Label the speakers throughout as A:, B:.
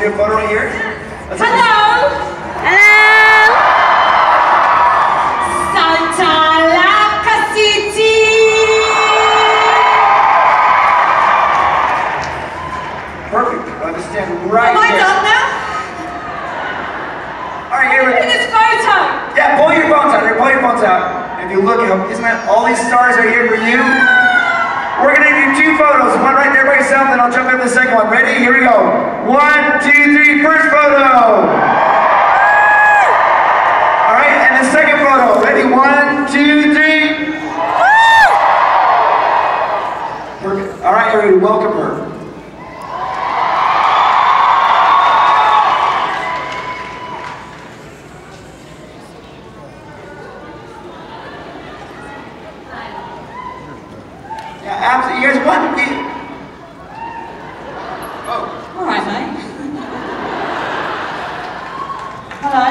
A: get a photo right here?
B: Hello! Hello! Santa Laka City!
A: Perfect. I understand right
B: Am I
A: here.
B: done now?
A: All right, here we go.
B: Look at this photo!
A: Yeah, pull your phones out. Here, pull your phones out. If you look, isn't that all these stars are here for you? We're gonna do 2 photos. One right there by yourself, then I'll jump in the second one. Ready? Here we go. 1, 2, 3. First photo. All right, and the second photo. Ready? 1, 2, 3. Perfect. All right, everybody, welcome her. You guys want to be... Oh.
B: All right, mate. Hello.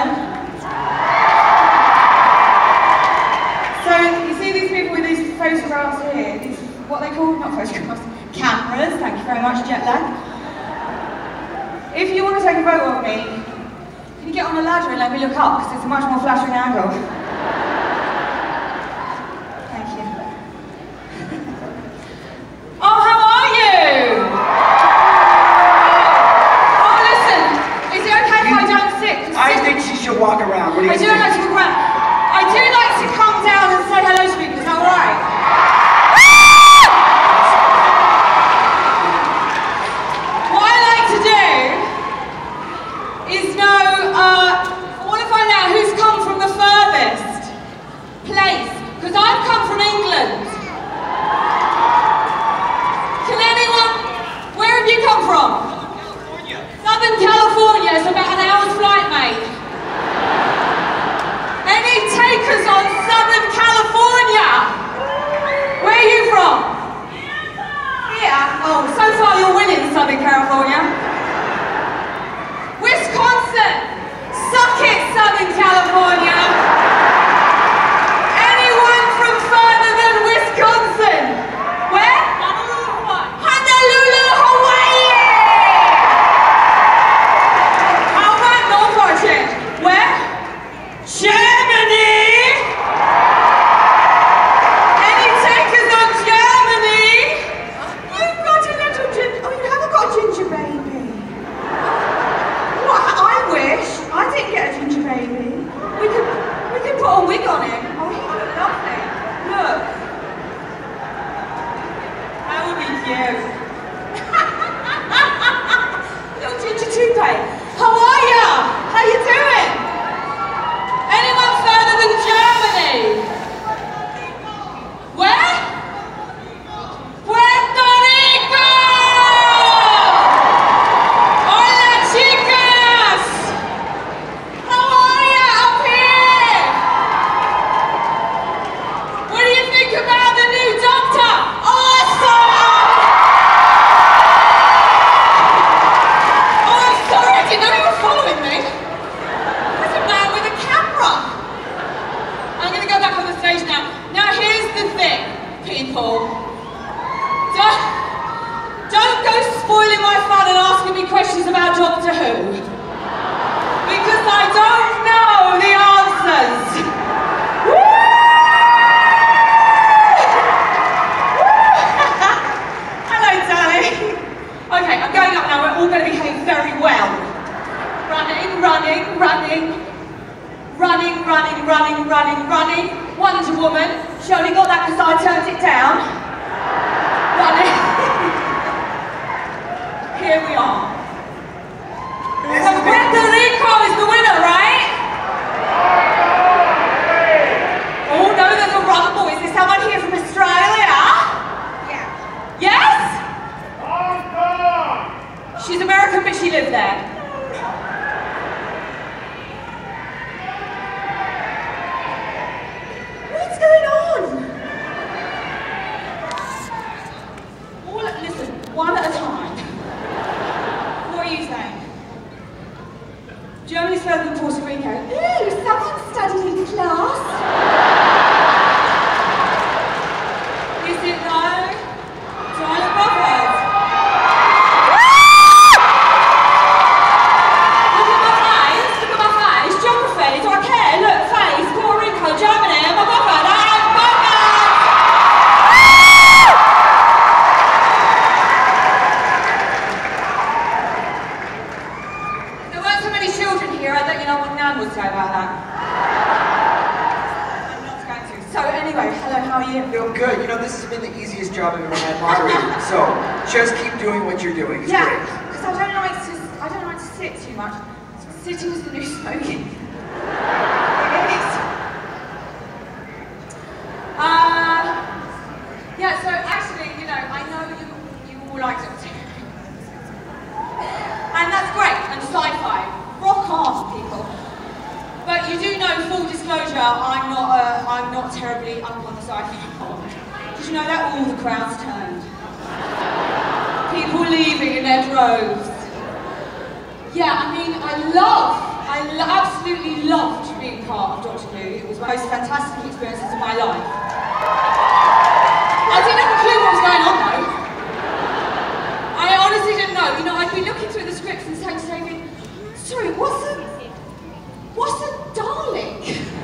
B: So, you see these people with these photographs here? These, what they call, not photographs, cameras. Thank you very much, jet lag. If you want to take a photo of me, can you get on the ladder and let me look up? Because it's a much more flattering angle.
A: Walk around. What do you
B: I do like to walk around. I do like to come down and say hello to people. Is that alright? What I like to do is know, I want to find out who's come from the furthest place. Because I've come from England. Can anyone, where have you come from? California. Southern California. It's about an hour's flight, mate. Any takers on Southern California? Where are you from? Yeah. Oh, so far you're winning, Southern California. Wisconsin. Suck it, Southern California. Anyone from further than Wisconsin? Where? Honolulu, Hawaii. How about Norfolk? Where? Germany! Any takers on Germany? You've got a little ginger... Oh, you haven't got a ginger baby. What? I wish. I didn't get a ginger baby. We could put a wig on him. Oh, he would look lovely. Look. That would be cute. Little ginger toupee. How are ya? How you doing? Anyone further than Germany? Where? Puerto Rico! Hola, chicas! How are you up here? What do you think about the new doctor? Awesome! Oh, I'm sorry, I didn't know you were following me. I'm going to go back on the stage now. Now here's the thing, people. Don't go spoiling my fun and asking me questions about Doctor Who. Because I don't know the answers. Hello, darling. Okay, I'm going up now. We're all going to behave very well. Running, running, running. Running, running, running, running, running. Wonder Woman. She only got that because I turned it down. Running. Here we are. So Puerto Rico is the winner, right? Oh no, there's a rumble. Is there someone here from Australia? Yeah. Yes? Hong Kong. She's American, but she lived there. What's going on? Listen, one at a time. What are you saying? Germany's further than Puerto Rico. Ooh, someone studied in class. Is it though? Do I look bothered? here, I don't know what Nan would say about that. I'm not going to. So anyway, hello, how are you?
A: Feel good. You know, this has been the easiest job I've ever had moderating. So just keep doing what you're doing. It's great.
B: Because I don't like to sit too much. Sitting is the new smoking. It is. Yeah, so actually, you know, I know you all like Doctor Who. And that's great, and sci-fi. Rock on, people. But you do know, full disclosure, I'm not terribly up on the sci-fi. Did you know that all the crowds turned? People leaving in their droves. Yeah, I mean, I absolutely loved being part of Doctor Who. It was the most fantastic experiences of my life. I didn't have a clue what was going on though. I honestly didn't know. You know, I'd be looking through the scripts and saying to David, sorry, what's a Dalek?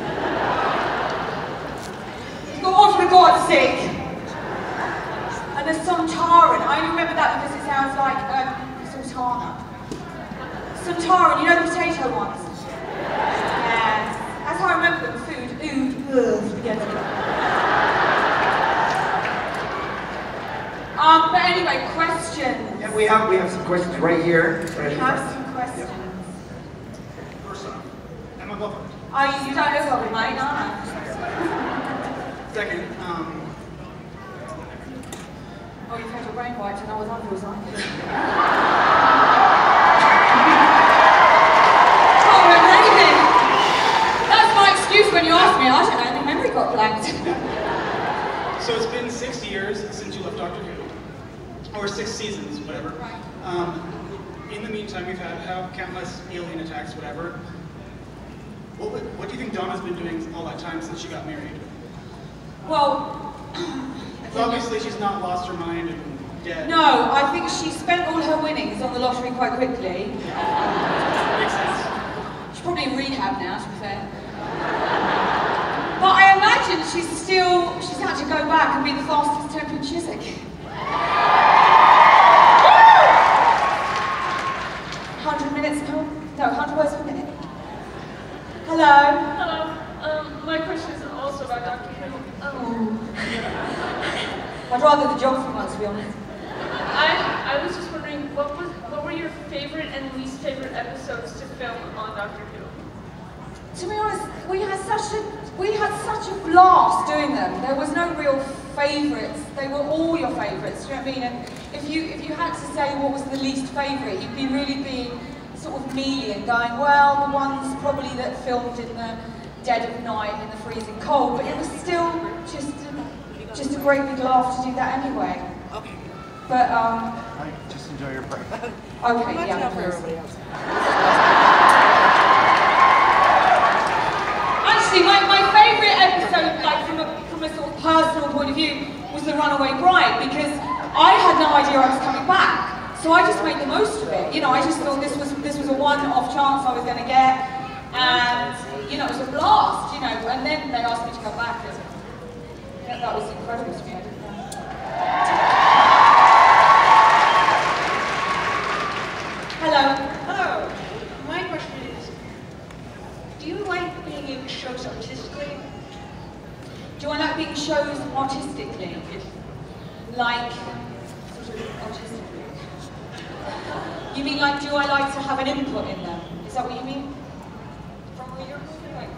B: He'd go, oh, for God's sake. And a Sontaran. I only remember that because it sounds like Sultana. Sontaran, you know the potato ones? Yeah. That's how I remember them. Food, spaghetti. But anyway, questions.
A: Yeah, we have some questions right here.
B: We have some questions.
C: First off, Emma Buffett.
B: Oh, you don't know what we made, no?
C: Second,
B: Oh, you've had your brain wiped and I was under his eye. Can't remember anything. That's my excuse when you ask me. I don't know, my memory got blanked.
C: so it's been 6 years since you left Doctor Who. Or 6 seasons, whatever.
B: Right.
C: In the meantime, we've had countless alien attacks, whatever. What do you think Donna's been doing all that time since she got married?
B: Well,
C: Obviously, she's not lost her mind and dead.
B: no, I think she spent all her winnings on the lottery quite quickly.
C: Makes sense.
B: She's probably in rehab now, to be fair. But I imagine she's had to go back and be the fastest tempered Chiswick. 100 minutes, no, 100 words per minute. Hello.
D: Hello. My question is also about Doctor Who.
B: I'd rather the geography one, to be honest.
D: I was just wondering, what were your favorite and least favorite episodes to film on Doctor Who?
B: To be honest, we had such a blast doing them. There was no real favourites. They were all your favourites. Do you know what I mean? And if you had to say what was the least favourite, you'd be really being sort of mealy and going, well, the ones probably that filmed in the dead of night in the freezing cold. But it was still just a great big laugh to do that anyway. But
E: just enjoy your break.
B: Okay, yeah.
E: For everybody else.
B: Actually, my favourite episode, like from a sort of personal point of view, was The Runaway Bride, because I had no idea I was coming back. So I just made the most of it. You know, I just thought this was a one-off chance I was going to get, and you know, it was a blast. You know, and then they asked me to come back, and that was incredible to me. I didn't know. Hello.
F: Hello. My question is, do you like being in shows artistically?
B: Do I like being shows artistically? Like, sort of artistically? You mean like, do I like to have an input in them? Is that what you mean? From where you're moving? Like,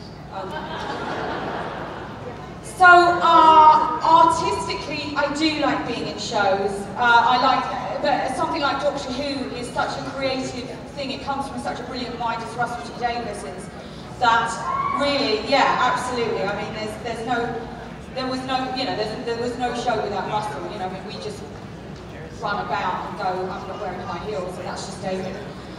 B: So, artistically, I do like being in shows. But something like Doctor Who is such a creative thing. It comes from such a brilliant mind as Russell T Davies is. That really, yeah, absolutely. I mean, there was no show without Russell. You know, I mean, we just run about and go, I'm not wearing high heels, and that's just David.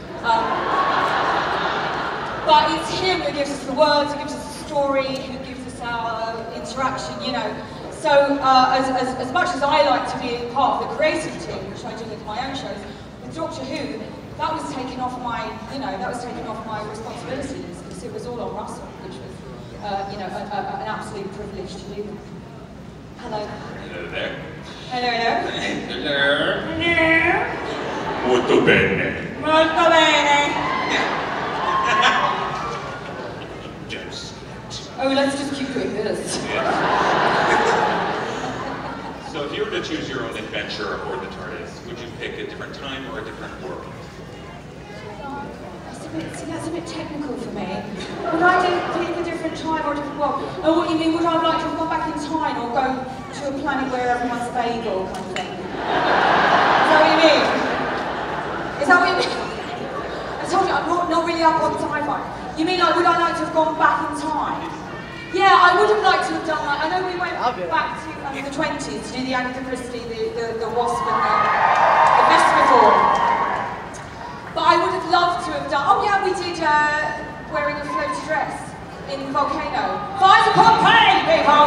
B: But it's him who gives us the words, who gives us the story, who gives us our interaction, you know. So as much as I like to be part of the creative team, which I do with my own shows, with Doctor Who, that was taken off my responsibilities, because it was all on Russell, which was, an absolute privilege to do that. Hello.
G: Hello there.
B: Hello, hello.
G: Hello.
B: Hello.
G: Molto bene.
B: Molto bene. is.
G: So if you were to choose your own adventure aboard the TARDIS, would you pick a different time or a different world?
B: That's a bit technical for me. Would I pick a different time or a different world? Oh, what you mean, would I like to have gone back in time or go to a planet where everyone's bagel kind of thing? Is that what you mean? Is that what you mean? I told you, I'm not really up on sci-fi. You mean like, would I like to have gone back in time? Yeah, I would have liked to have done that. I know we went back to the 20s to do the Agatha Christie, the Wasp and the Vespertor. But I would have loved to have done, oh yeah, we did wearing a floaty dress in Volcano. Fires of Pompeii, people!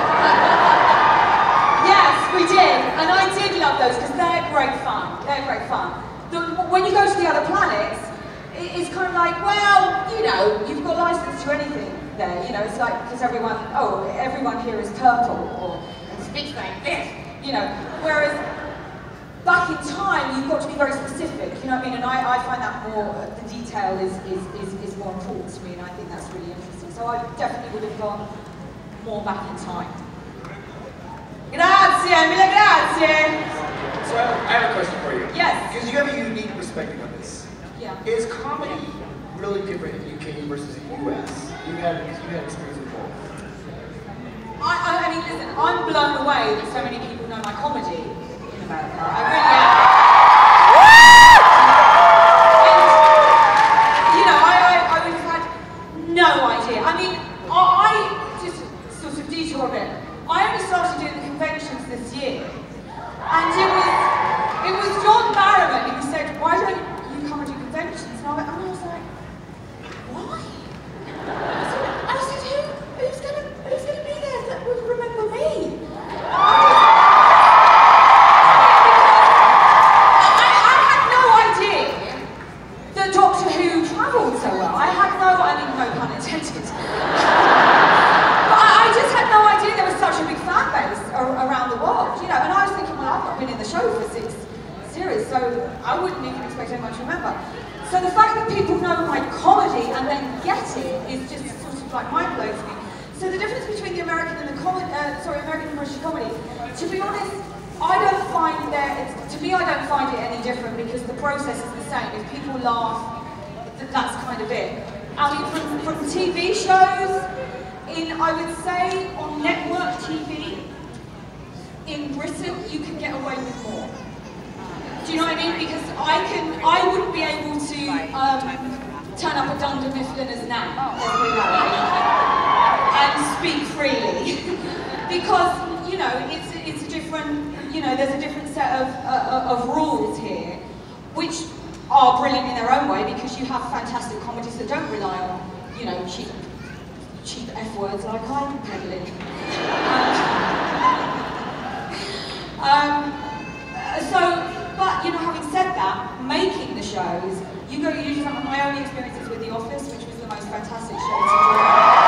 B: Yes, we did. And I did love those because they're great fun. They're great fun. When you go to the other planets, it's kind of like, well, you know, you've got license to anything there. You know, it's like, because everyone here is purple or speaks like this, you know. Whereas back in time, you've got to be very specific, you know what I mean? And I find that more, the detail is more important to me, and I think that's really interesting. So I definitely would have gone more back in time. Grazie, mille grazie!
A: So I have a question for you.
B: Yes.
A: Because you have a unique perspective on this.
B: Yeah.
A: Is comedy really different in the UK versus the US? You've had experience with both.
B: I mean, listen, I'm blown away that so many people know my comedy in America. I really am. And, you know, I would have had no idea. I mean, I just sort of detour a bit. I only started doing the conventions this year. And it was John Barrowman who said, why don't you come and do conventions? And I was like, why? I said, who's gonna be there that would remember me? I had no idea that Doctor Who travelled so well. I mean, no pun intended. But I just had no idea there was such a big fan base around the world, you know. And I was thinking, well, I've not been in the show for 6 series, so I wouldn't even expect anyone to remember. So the fact that people know my comedy and then get it is just sort of like mind-blowing to me. So the difference between the American and the American and British comedy, to be honest, I don't find it any different because the process is the same. If people laugh, that's kind of it. I mean, from TV shows, I would say on network TV, in Britain, you can get away with more. Do you know what I mean? Because I wouldn't be able to turn up at Dunder Mifflin as Nan, and speak freely. Because, you know, it's a different, you know, there's a different set of rules here, which are brilliant in their own way because you have fantastic comedies that don't rely on, you know, cheap F words like I'm peddling. But you know, having said that, making the shows, you usually have my only experiences with The Office, which was the most fantastic show to do.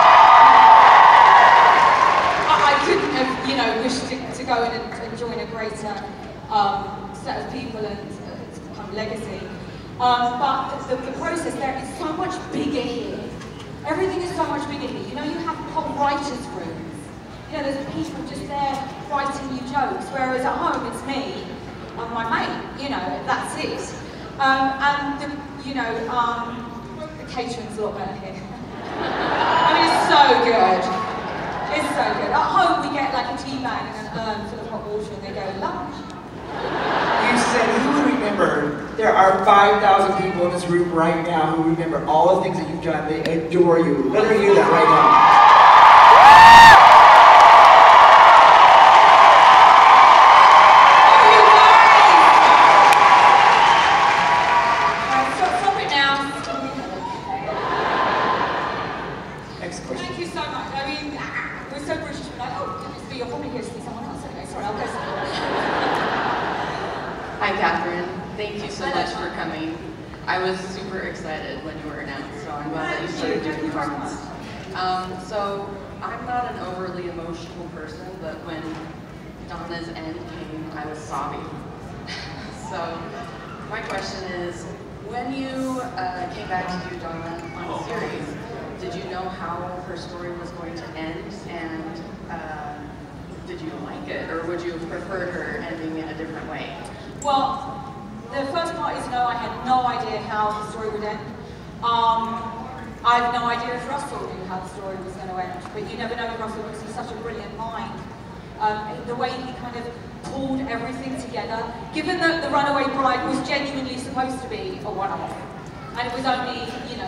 B: I couldn't have, you know, wished to go in and join a greater set of people and kind of legacy. But the process there is so much bigger here. Everything is so much bigger here. You know, you have whole writers' rooms. You know, there's people just there writing you jokes, whereas at home it's me and my mate, you know, that's it. And the catering's a lot better here. I mean, it's so good. It's so good. At home we get like a tea bag and an urn full of hot water and they go, lunch.
A: You said, who would remember? There are 5,000 people in this room right now who remember all the things that you've done. They adore you. Let her hear that right now.
H: Hi, Catherine. Thank you so much for coming. I was super excited when you were announced, so I'm glad that you started doing parts. So I'm not an overly emotional person, but when Donna's end came, I was sobbing. So my question is, when you came back to do Donna on the series, did you know how her story was going to end, and did you like it, or would you have preferred her ending in a different way?
B: Well, the first part is no, I had no idea how the story would end. I have no idea if Russell knew how the story was going to end, but you never know with Russell because he's such a brilliant mind. The way he kind of pulled everything together, given that The Runaway Bride was genuinely supposed to be a one-off, and it was only,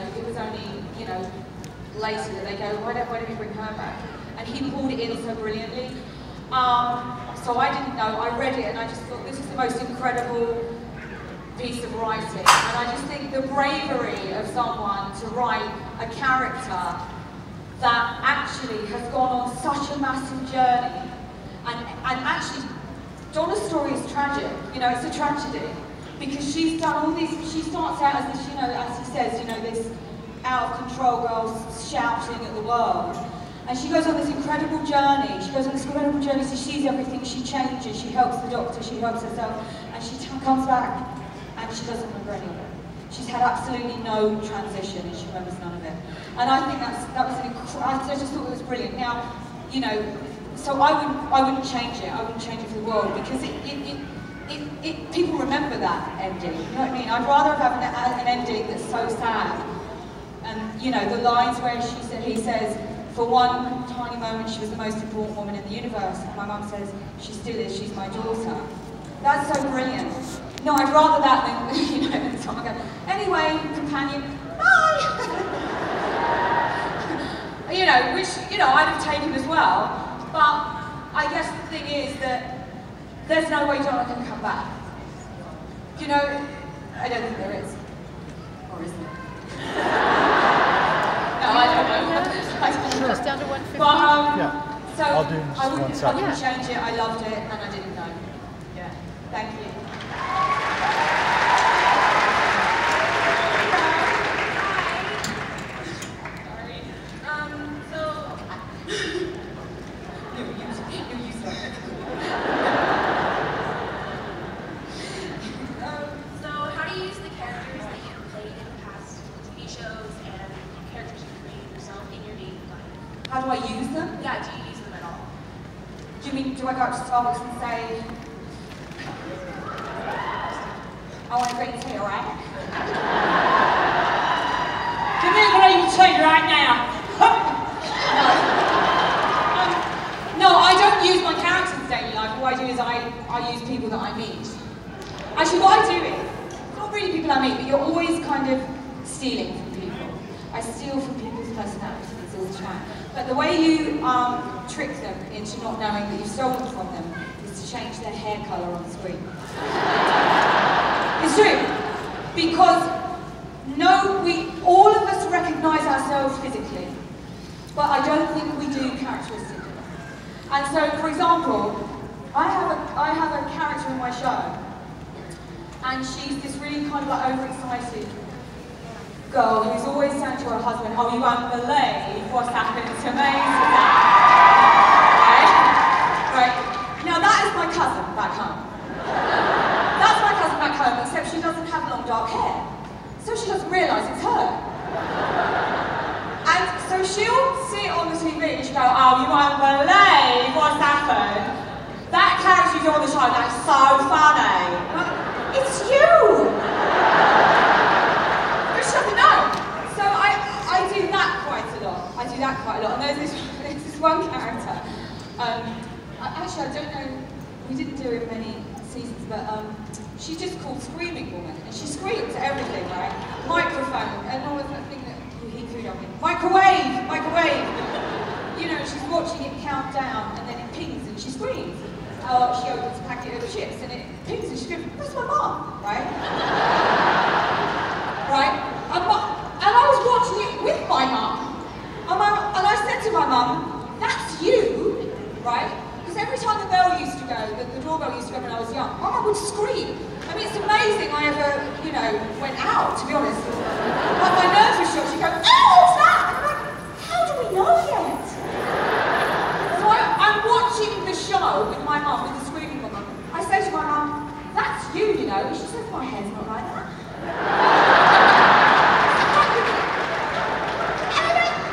B: later that they go, why don't we bring her back? And he pulled it in so brilliantly. So I didn't know, I read it and I just thought this is the most incredible piece of writing. And I just think the bravery of someone to write a character that actually has gone on such a massive journey. And actually, Donna's story is tragic, it's a tragedy. Because she's done all these, she starts out as this, as he says, this out of control girl shouting at the world. And she goes on this incredible journey. She goes on this incredible journey, she sees everything, she changes, she helps the doctor, she helps herself, and she comes back and she doesn't remember any of it. She's had absolutely no transition and she remembers none of it. And I think that was an incredible, I just thought it was brilliant. Now, so I wouldn't change it. I wouldn't change it for the world because people remember that ending. You know what I mean? I'd rather have an ending that's so sad. And the lines where he says, for one tiny moment she was the most important woman in the universe, and my mum says, she still is, she's my daughter. That's so brilliant. No, I'd rather that than, than someone go, anyway, companion, bye! Which, I'd have taken as well. But I guess the thing is that there's no way Donna can come back. I don't think there is. Or is there? No, I don't know.
I: Just down to 150.
B: But, so
E: I'll do
B: I wouldn't
I: second.
B: change it. I loved it and I didn't know. Yeah. Thank you. How do I use them?
F: Yeah, do you use them at all?
B: Do you mean, do I go up to Starbucks and say, I want a green tea, alright? Give me a green tea right now. No, I don't use my characters in daily life. What I do is I use people that I meet. Actually, what I do is, not really people I meet, but you're always kind of stealing from people. I steal from people's personalities all the time. But the way you trick them into not knowing that you've stolen from them is to change their hair colour on the screen. It's true. Because all of us recognise ourselves physically, but I don't think we do characteristically. And so, for example, I have a character in my show, and she's this really kind of like overexcited girl who's always saying to her husband, oh, you won't believe what's happened to me today. Right? Now that is my cousin back home. That's my cousin back home, except she doesn't have long dark hair. So she doesn't realise it's her. And so she'll see it on the TV and she'll go, oh, you won't believe what's happened. That character you do on the show, that's so funny. It's you! She doesn't know. So I do that quite a lot. And there's this one character. Actually, I don't know, we didn't do it many seasons, but she's just called Screaming Woman. And she screams at everything, right? Microphone, and all of that thing that he threw on me. Microwave! She's watching it count down, and then it pings and she screams. She opens a packet of chips, and it pings and she screams, that's my mum, right? Right? And I was watching it with my mum. And I said to my mum, that's you, right? Because every time the bell used to go, the doorbell used to go when I was young, my mum would scream. I mean, it's amazing I ever, went out, to be honest. Like my nerves were shot. She'd go, oh, what's that? And I'm like, how do we know yet? So I'm watching the show with my mum, with the Screaming Woman. I say to my mum, that's you, And she says, my hair's not like that.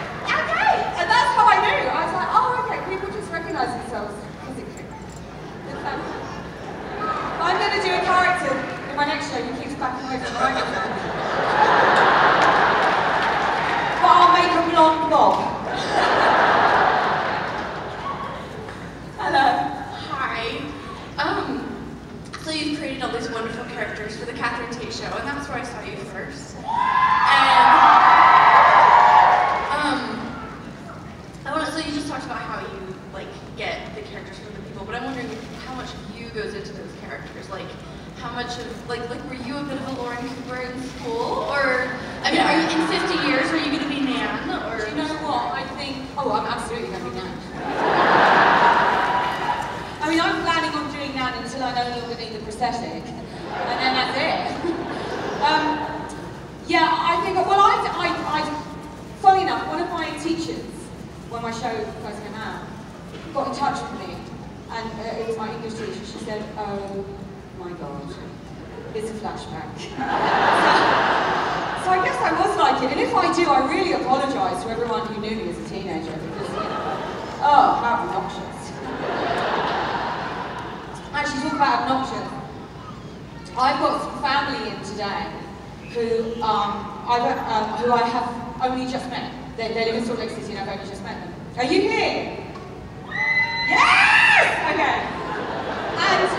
B: show first came out, got in touch with me, and it was my English teacher. She said, "Oh my God, it's a flashback." So I guess I was like it, and if I do, I really apologise to everyone who knew me as a teenager because, oh, how obnoxious. Actually, talk about obnoxious. I've got some family in today who I have only just met. They live in Salt Lake City and I've only just met them. Are you here? Yes! Okay. And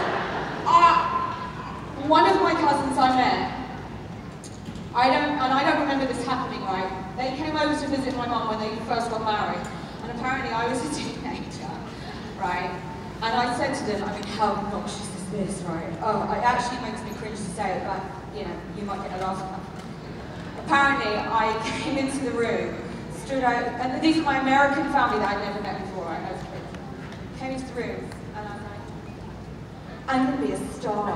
B: one of my cousins I met, I don't remember this happening, right? They came over to visit my mum when they first got married, and apparently I was a teenager, right? And I said to them, I mean, how obnoxious is this, right? Oh, it actually makes me cringe to say it, but, you know, you might get a laugh. Apparently, I came into the room, stood out, and these are my American family that I'd never met before, right? I was a kid. Came into the room, and I was like, I'm gonna be a star.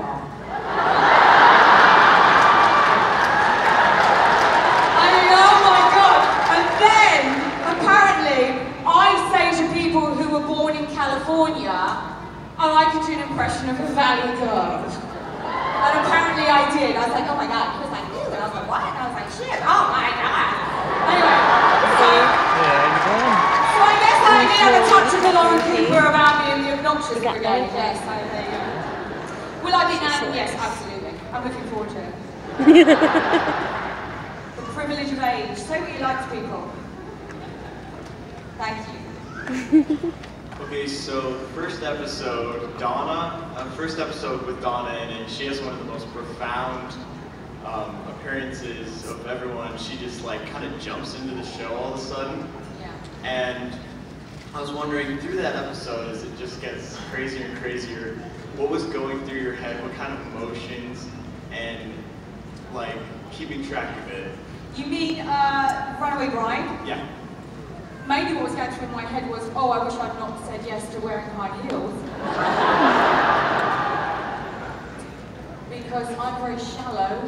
B: I mean, oh my God! And then, apparently, I say to people who were born in California, oh, I could do an impression of a valley girl. And apparently I did. I was like, oh my God. He was like, ew. And I was like, what? And I was like, shit, oh my God. Anyway, so I guess I did have a touch of the Lauren Cooper about me and the obnoxious brigade. Yes, so there you go. Will I be now? Yes, absolutely. I'm looking forward to it. The privilege of age. Say what you like to people. Thank you.
J: Okay, so the first episode, first episode with Donna in it, she has one of the most profound appearances of everyone. She just like kind of jumps into the show all of a sudden.
B: Yeah.
J: And I was wondering, through that episode, as it just gets crazier and crazier, what was going through your head? What kind of emotions and like keeping track of it?
B: You mean Runaway Bride?
J: Yeah.
B: Mainly what was going through my head was, oh, I wish I'd not said yes to wearing high heels. Because I'm very shallow.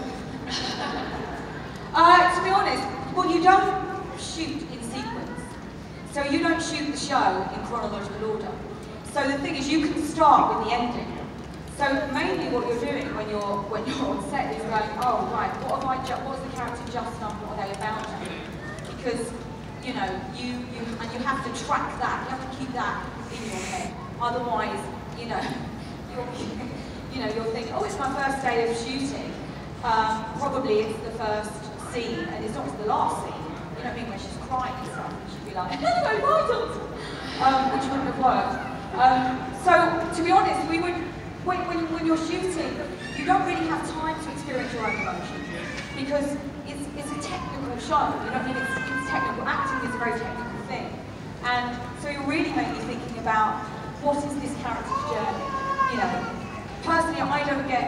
B: To be honest, well, you don't shoot in sequence. So you don't shoot the show in chronological order. So the thing is, you can start with the ending. So mainly what you're doing when you're on set is going, oh, right, what's the character just done, what are they about to do? Because you know, you have to track that. You have to keep that in your head. Otherwise, you'll think, oh, it's my first day of shooting. Probably it's the first scene, and it's not the last scene. You know what I mean? When she's crying and stuff, and she'd be like, anyway, which wouldn't have worked. So, to be honest, when you're shooting, you don't really have time to experience your own emotions because it's a technical show. You know what I mean? It's technical. Acting is a very technical thing. And so you're really mainly thinking about what is this character's journey. You know, personally, I don't get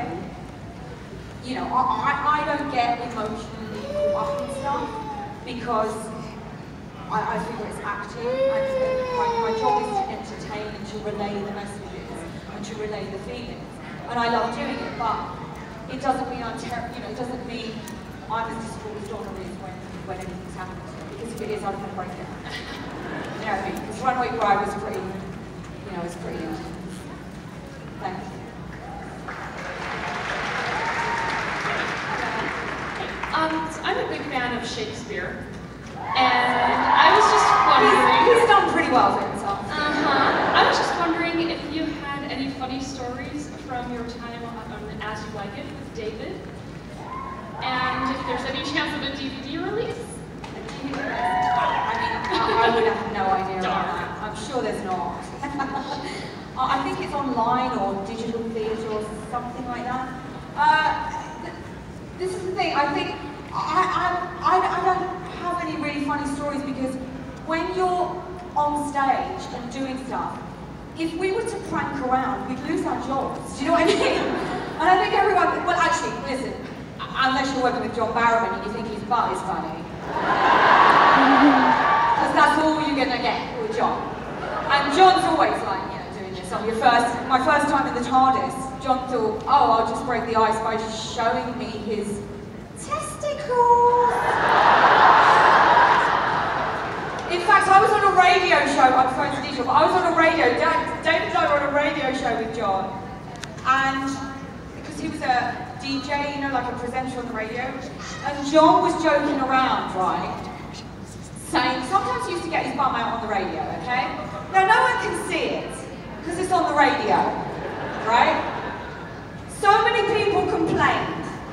B: emotionally caught up in stuff because I figure it's acting. My job is to entertain and to relay the messages and to relay the feelings. And I love doing it, but it doesn't mean it doesn't mean I'm as distraught as Donna is when anything's happening to her. Because if it is, I'm going to break down. You know what I mean? Because Runaway Bride was pretty, Thank you.
K: I'm a big fan of Shakespeare, and I was just wondering...
B: He's done pretty well for himself.
K: I was just wondering if you had any funny stories from your time on As You Like It with David, and if there's any chance of a DVD release?
B: I would have no idea about that. I'm sure there's not. I think it's online or digital theatre or something like that. This is the thing, I think, I don't have any really funny stories because when you're on stage and doing stuff, if we were to prank around, we'd lose our jobs, do you know what I mean? And I think everyone, well actually, listen, unless you're working with John Barrowman and you think his butt is funny. Because that's all you're going to get with John. And John's always like, doing this on my first time in the TARDIS, John thought, oh, I'll just break the ice by just showing me his testicles. In fact, I was on a radio show unusual, but I was on a radio, David and I were on a radio show with John, and because he was a DJ, you know, like a presenter on the radio, and John was joking around, right, saying, sometimes he used to get his bum out on the radio, okay? Now, no one can see it, because it's on the radio, right? So many people complained,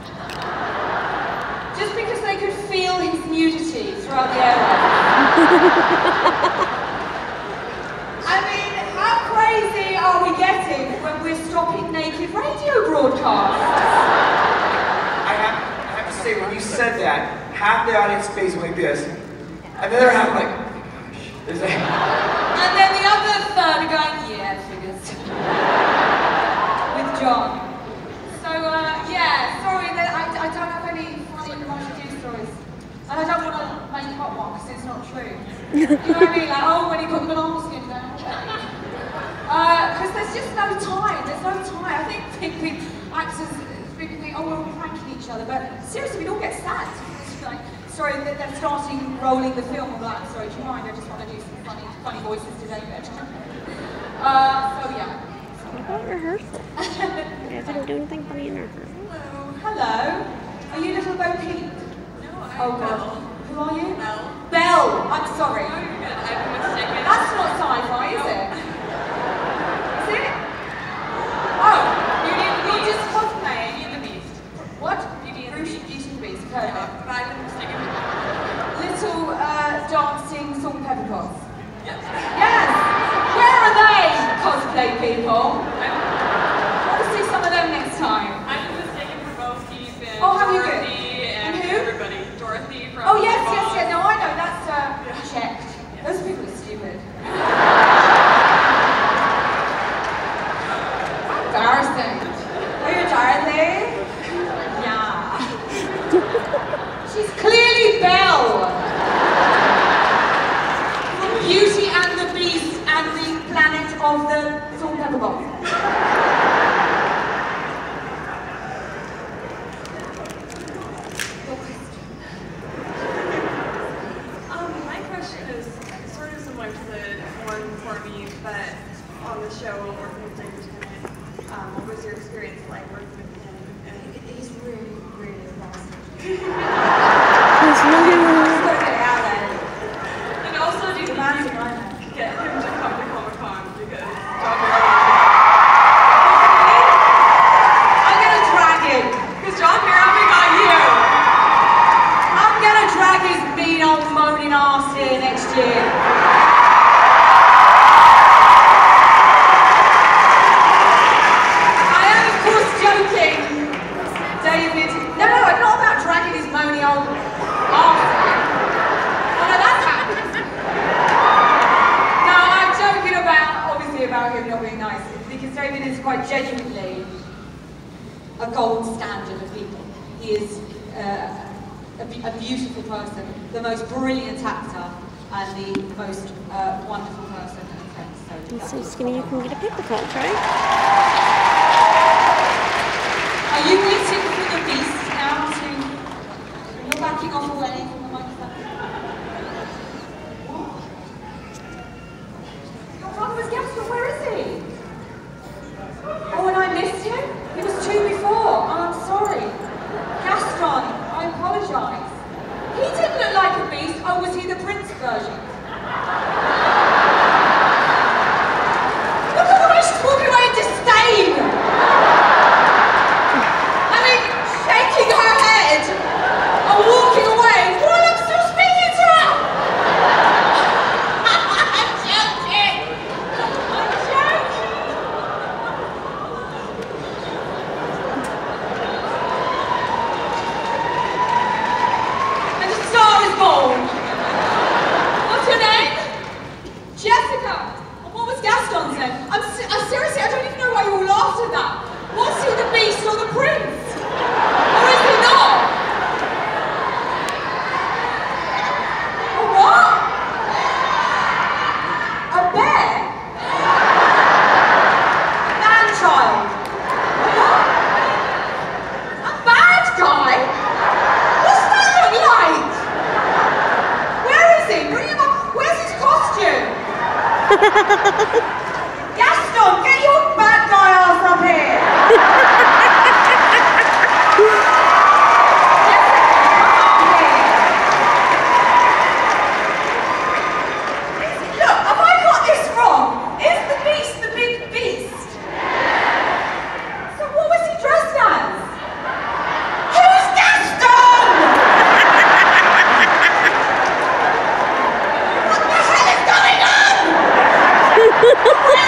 B: just because they could feel his nudity throughout the airwaves. I mean, how crazy are we getting when we're stopping naked radio broadcasts?
A: I have to say, when you said that, half the audience space went like this, and the other half like, there's a...
B: And then the other third are going, yeah, figures. With John. So, yeah, sorry that I don't have any funny news stories. And I don't want to make up one because it's not true. You know what I mean? Like, oh, when he put the banana skin down. Because there's just no time. There's no time. I think actors think, oh, we're all pranking each other. But seriously, we'd all get sad. It's like, sorry, they're starting rolling the film. I'm like, sorry, do you mind? I just want to do some funny voices today. So, yeah.
I: What about rehearsal? You guys didn't do anything funny in rehearsal.
B: Hello. Are you Little Bo Peep?
H: No, I'm
B: Oh, God.
H: Belle.
B: Who are you?
H: Belle.
B: Belle. I'm sorry.
H: No, you're good. I've been mistaken.
B: That's not sci-fi, is it? Is it? Oh, you're just cosplaying.
H: Beauty and the Beast.
B: What?
H: Beauty and the
B: Beauty
H: Beast.
B: and the Beast. Heard of it.
H: But I've been mistaken.
B: Little dancing salt and pepper pots.
H: Yes.
B: Yes. Where are they, cosplay people? I want to see some of them next time.
H: I've been mistaken for both Steve and
B: Oh, have you good?
H: Dorothy and
B: who?
H: everybody. Dorothy from
B: Oh yes,
H: Bob.
B: yes, yes. No, I know. That's checked. Those people are stupid. Embarrassing. Are you Dorothy? Yeah. She's clearly Belle. From Beauty and the Beast and the Planet of the Salt and Pepper Box.
L: My question is sort of similar to the one for me, but on the show, working with David Tennant. What was your experience like working with him? And
B: he's really, really embarrassing.
I: He's really
L: And also, do you think you can get him to come to Comic-Con because John
B: I'm gonna drag him.
L: Because John Barrowman got you.
B: I'm gonna drag his mean old moaning ass here next year. I am of course joking, David. No, it's not about dragging his moany old ass here. Oh no, that's happened. No, I'm joking obviously about him not being nice, because David is quite genuinely a gold standard of people. He is a beautiful person, the most brilliant actor, and the most wonderful person and friend.
I: He's so skinny you can get a paper cut, right?
B: Are you waiting for the Beast now to... You're backing off away from the microphone? What? Your father was Gaston, where is he? Oh, and I missed him? He was 2 before. Oh, I'm sorry. Gaston, I apologise. He didn't look like a beast. Oh, was he the Prince version? Look at the way she's walking away in disdain! I mean, shaking her head and walking away. Why Gaston, get your bad guy ass up here! Look, have I got this wrong? Is the Beast the big beast? So what was he dressed as? Who's Gaston? What the hell is going on?